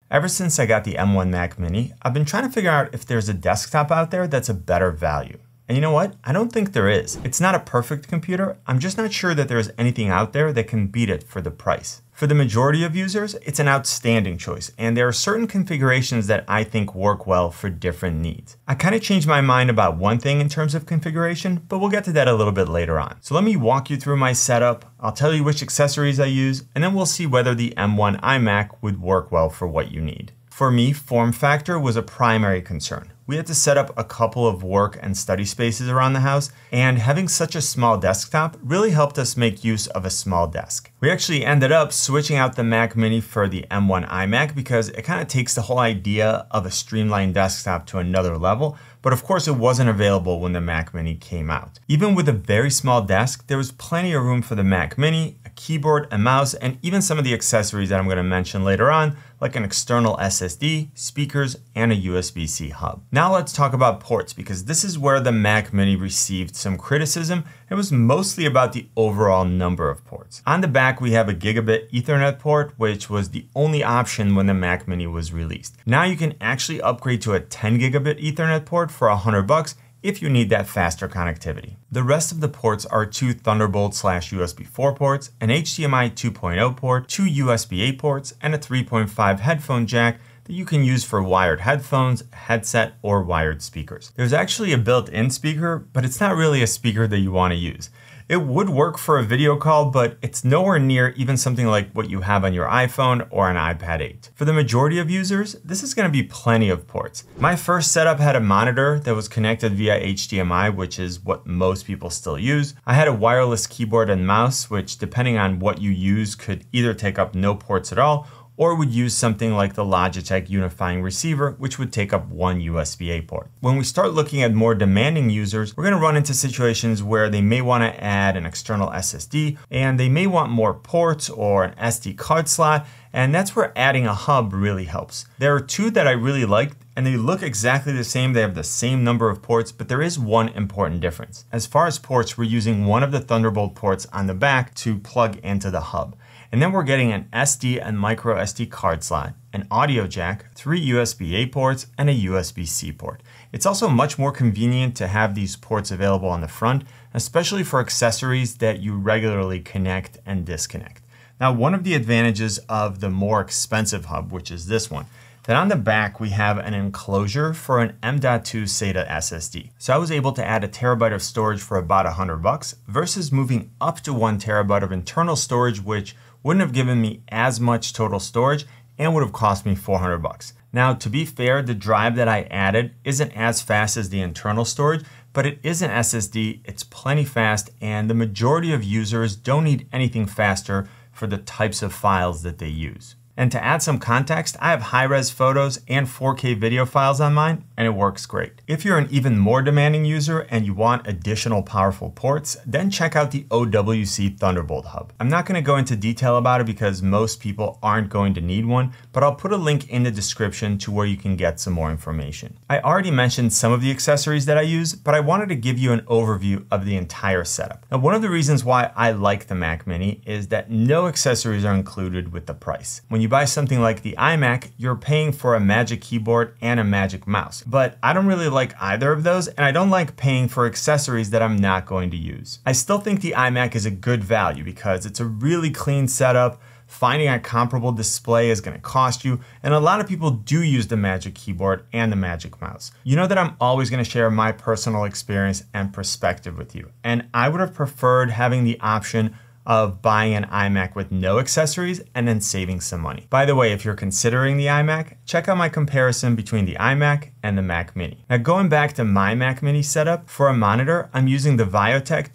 Ever since I got the M1 Mac Mini, I've been trying to figure out if there's a desktop out there that's a better value. And you know what? I don't think there is. It's not a perfect computer. I'm just not sure that there's anything out there that can beat it for the price. For the majority of users, it's an outstanding choice, and there are certain configurations that I think work well for different needs. I kind of changed my mind about one thing in terms of configuration, but we'll get to that a little bit later on. So let me walk you through my setup, I'll tell you which accessories I use, and then we'll see whether the M1 iMac would work well for what you need. For me, form factor was a primary concern. We had to set up a couple of work and study spaces around the house, and having such a small desktop really helped us make use of a small desk. We actually ended up switching out the Mac Mini for the M1 iMac because it kind of takes the whole idea of a streamlined desktop to another level, but of course it wasn't available when the Mac Mini came out. Even with a very small desk, there was plenty of room for the Mac Mini, a keyboard, a mouse, and even some of the accessories that I'm going to mention later on, like an external SSD, speakers, and a USB-C hub. Now let's talk about ports, because this is where the Mac Mini received some criticism. It was mostly about the overall number of ports. On the back, we have a gigabit Ethernet port, which was the only option when the Mac Mini was released. Now you can actually upgrade to a 10 gigabit Ethernet port for $100 if you need that faster connectivity. The rest of the ports are two Thunderbolt/USB 4 ports, an HDMI 2.0 port, two USB-A ports, and a 3.5 headphone jack that you can use for wired headphones, headset, or wired speakers. There's actually a built-in speaker, but it's not really a speaker that you want to use. It would work for a video call, but it's nowhere near even something like what you have on your iPhone or an iPad 8. For the majority of users, this is going to be plenty of ports. My first setup had a monitor that was connected via HDMI, which is what most people still use. I had a wireless keyboard and mouse, which depending on what you use could either take up no ports at all, or would use something like the Logitech Unifying Receiver, which would take up one USB-A port. When we start looking at more demanding users, we're gonna run into situations where they may wanna add an external SSD, and they may want more ports or an SD card slot, and that's where adding a hub really helps. There are two that I really liked, and they look exactly the same. They have the same number of ports, but there is one important difference. As far as ports, we're using one of the Thunderbolt ports on the back to plug into the hub. And then we're getting an SD and micro SD card slot, an audio jack, 3 USB-A ports, and a USB-C port. It's also much more convenient to have these ports available on the front, especially for accessories that you regularly connect and disconnect. Now, one of the advantages of the more expensive hub, which is this one, that on the back we have an enclosure for an M.2 SATA SSD. So I was able to add a terabyte of storage for about $100 versus moving up to 1 terabyte of internal storage, which wouldn't have given me as much total storage and would have cost me $400. Now, to be fair, the drive that I added isn't as fast as the internal storage, but it is an SSD, it's plenty fast, and the majority of users don't need anything faster for the types of files that they use. And to add some context, I have high-res photos and 4K video files on mine, and it works great. If you're an even more demanding user and you want additional powerful ports, then check out the OWC Thunderbolt hub. I'm not gonna go into detail about it because most people aren't going to need one, but I'll put a link in the description to where you can get some more information. I already mentioned some of the accessories that I use, but I wanted to give you an overview of the entire setup. Now, one of the reasons why I like the Mac Mini is that no accessories are included with the price. When you buy something like the iMac, you're paying for a Magic Keyboard and a Magic Mouse. But I don't really like either of those, and I don't like paying for accessories that I'm not going to use. I still think the iMac is a good value because it's a really clean setup. Finding a comparable display is going to cost you, and a lot of people do use the Magic Keyboard and the Magic Mouse. You know that I'm always going to share my personal experience and perspective with you, and I would have preferred having the option of buying an iMac with no accessories and then saving some money. By the way, if you're considering the iMac, check out my comparison between the iMac and the Mac Mini. Now, going back to my Mac Mini setup, for a monitor, I'm using the Viotech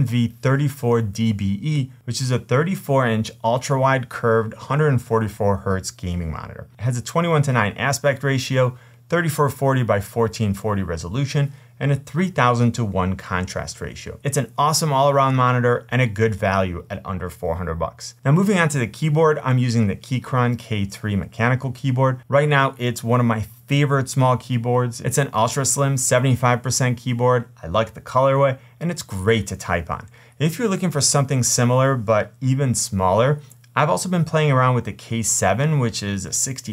GNV34DBE, which is a 34-inch ultra-wide curved 144 Hz gaming monitor. It has a 21:9 aspect ratio, 3440 by 1440 resolution, and a 3000:1 contrast ratio. It's an awesome all-around monitor and a good value at under $400. Now, moving on to the keyboard, I'm using the Keychron K3 mechanical keyboard. Right now, it's one of my favorite small keyboards. It's an ultra slim 75% keyboard. I like the colorway, and it's great to type on. If you're looking for something similar but even smaller, I've also been playing around with the K7, which is a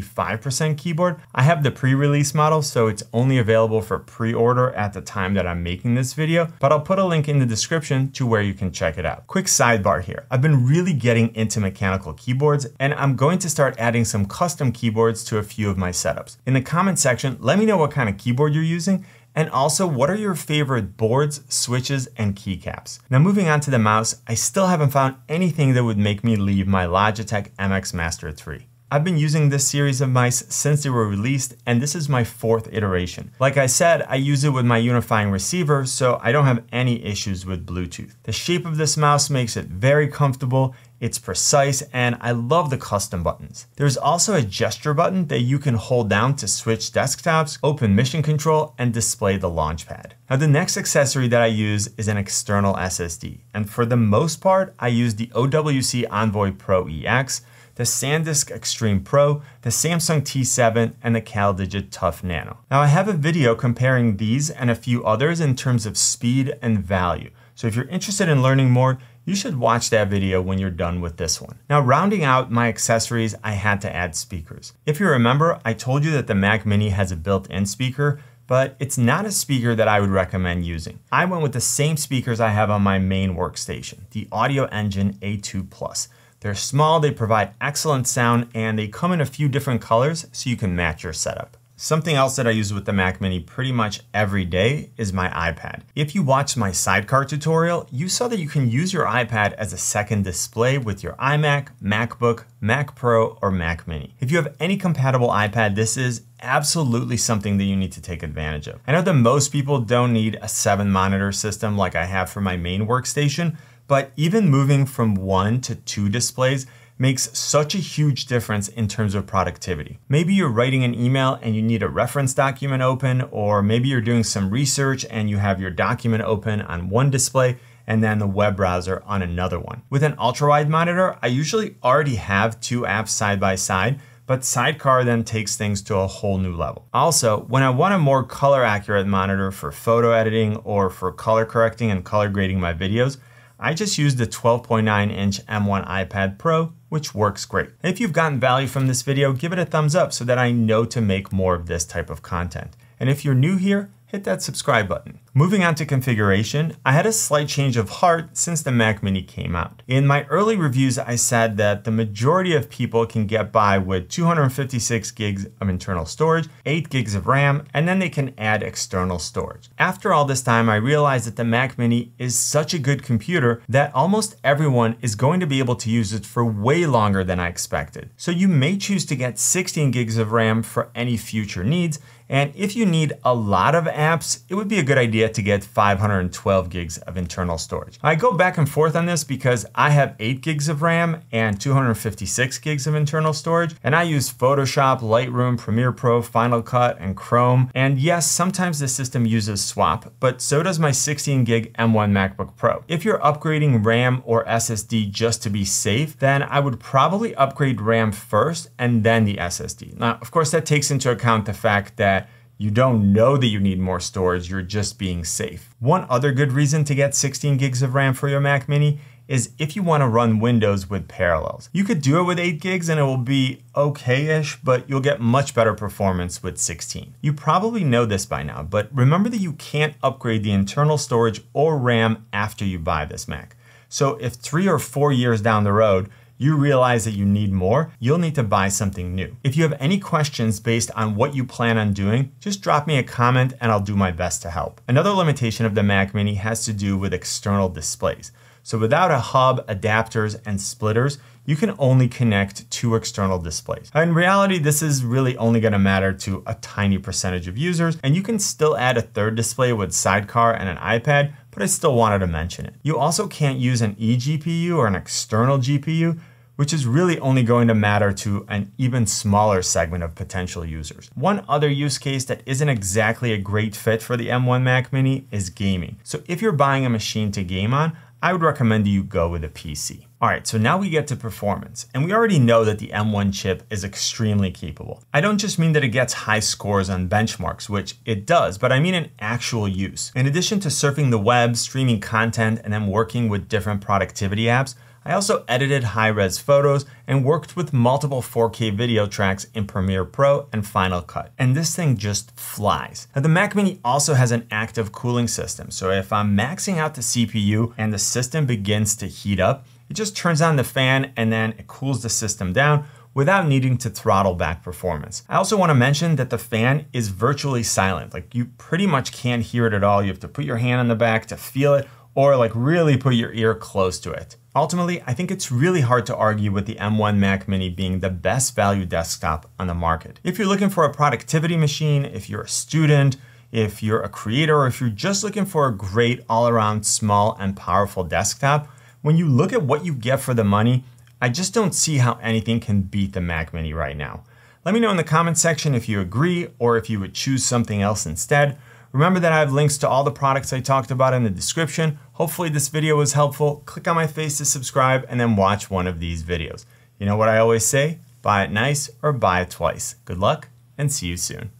65% keyboard. I have the pre-release model, so it's only available for pre-order at the time that I'm making this video, but I'll put a link in the description to where you can check it out. Quick sidebar here. I've been really getting into mechanical keyboards, and I'm going to start adding some custom keyboards to a few of my setups. In the comment section, let me know what kind of keyboard you're using, and also what are your favorite boards, switches, and keycaps. Now moving on to the mouse, I still haven't found anything that would make me leave my Logitech MX Master 3. I've been using this series of mice since they were released, and this is my 4th iteration. Like I said, I use it with my unifying receiver, so I don't have any issues with Bluetooth. The shape of this mouse makes it very comfortable, it's precise, and I love the custom buttons. There's also a gesture button that you can hold down to switch desktops, open mission control, and display the launchpad. Now the next accessory that I use is an external SSD, and for the most part, I use the OWC Envoy Pro EX, the SanDisk Extreme Pro, the Samsung T7, and the CalDigit Tough Nano. Now I have a video comparing these and a few others in terms of speed and value. So if you're interested in learning more, you should watch that video when you're done with this one. Now rounding out my accessories, I had to add speakers. If you remember, I told you that the Mac Mini has a built-in speaker, but it's not a speaker that I would recommend using. I went with the same speakers I have on my main workstation, the Audio Engine A2 Plus. They're small, they provide excellent sound, and they come in a few different colors so you can match your setup. Something else that I use with the Mac Mini pretty much every day is my iPad. If you watched my sidecar tutorial, you saw that you can use your iPad as a second display with your iMac, MacBook, Mac Pro, or Mac Mini. If you have any compatible iPad, this is absolutely something that you need to take advantage of. I know that most people don't need a 7-monitor system like I have for my main workstation, but even moving from 1 to 2 displays makes such a huge difference in terms of productivity. Maybe you're writing an email and you need a reference document open, or maybe you're doing some research and you have your document open on one display and then the web browser on another one. With an ultra-wide monitor, I usually already have 2 apps side by side, but Sidecar then takes things to a whole new level. Also, when I want a more color accurate monitor for photo editing or for color correcting and color grading my videos, I just use the 12.9-inch M1 iPad Pro, which works great. If you've gotten value from this video, give it a thumbs up so that I know to make more of this type of content. And if you're new here, hit that subscribe button. Moving on to configuration, I had a slight change of heart since the Mac Mini came out. In my early reviews, I said that the majority of people can get by with 256 gigs of internal storage, 8 gigs of RAM, and then they can add external storage. After all this time, I realized that the Mac Mini is such a good computer that almost everyone is going to be able to use it for way longer than I expected. So you may choose to get 16 gigs of RAM for any future needs, and if you need a lot of apps, it would be a good idea to get 512 gigs of internal storage. I go back and forth on this because I have 8 gigs of RAM and 256 gigs of internal storage, and I use Photoshop, Lightroom, Premiere Pro, Final Cut, and Chrome. And yes, sometimes the system uses swap, but so does my 16 gig M1 MacBook Pro. If you're upgrading RAM or SSD just to be safe, then I would probably upgrade RAM first and then the SSD. Now, of course, that takes into account the fact that you don't know that you need more storage, you're just being safe. One other good reason to get 16 gigs of RAM for your Mac Mini is if you want to run Windows with Parallels. You could do it with 8 gigs and it will be okay-ish, but you'll get much better performance with 16. You probably know this by now, but remember that you can't upgrade the internal storage or RAM after you buy this Mac. So if 3 or 4 years down the road, you realize that you need more, you'll need to buy something new. If you have any questions based on what you plan on doing, just drop me a comment and I'll do my best to help. Another limitation of the Mac Mini has to do with external displays. So without a hub, adapters, and splitters, you can only connect 2 external displays. In reality, this is really only going to matter to a tiny percentage of users, and you can still add a 3rd display with Sidecar and an iPad, but I still wanted to mention it. You also can't use an eGPU or an external GPU, which is really only going to matter to an even smaller segment of potential users. One other use case that isn't exactly a great fit for the M1 Mac Mini is gaming. So if you're buying a machine to game on, I would recommend you go with a PC. All right, so now we get to performance, and we already know that the M1 chip is extremely capable. I don't just mean that it gets high scores on benchmarks, which it does, but I mean in actual use. In addition to surfing the web, streaming content, and then working with different productivity apps, I also edited high-res photos and worked with multiple 4K video tracks in Premiere Pro and Final Cut. And this thing just flies. Now the Mac Mini also has an active cooling system. So if I'm maxing out the CPU and the system begins to heat up, it just turns on the fan and then it cools the system down without needing to throttle back performance. I also want to mention that the fan is virtually silent. Like you pretty much can't hear it at all. You have to put your hand on the back to feel it, or like really put your ear close to it. Ultimately, I think it's really hard to argue with the M1 Mac Mini being the best value desktop on the market. If you're looking for a productivity machine, if you're a student, if you're a creator, or if you're just looking for a great all-around small and powerful desktop, when you look at what you get for the money, I just don't see how anything can beat the Mac Mini right now. Let me know in the comment section if you agree or if you would choose something else instead. Remember that I have links to all the products I talked about in the description. Hopefully this video was helpful. Click on my face to subscribe and then watch one of these videos. You know what I always say? Buy it nice or buy it twice. Good luck and see you soon.